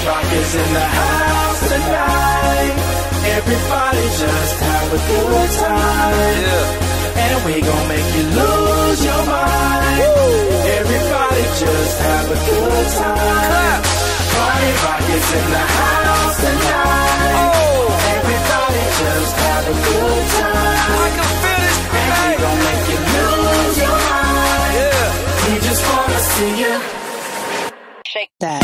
Rock is in the house tonight. Everybody just have a good time. Yeah. And we gon' make you lose your mind. Woo. Everybody just have a good time. Party Rock is in the house tonight. Oh. Everybody just have a good time. I can feel this. And we gon' make you lose your mind. Yeah. We just wanna see you shake that.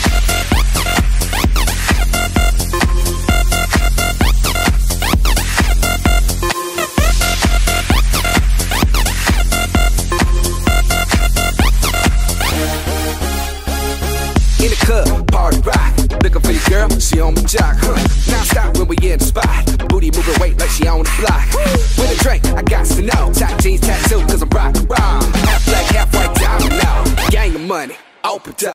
In the club, party rock. Looking for your girl, she on the jock. Now stop when we in the spot. Booty moving weight like she on the block. With a drink, I got to know. Tight jeans tattoo, cause I'm rock and roll. Half black, half white, diamond now. Gang of money, open up.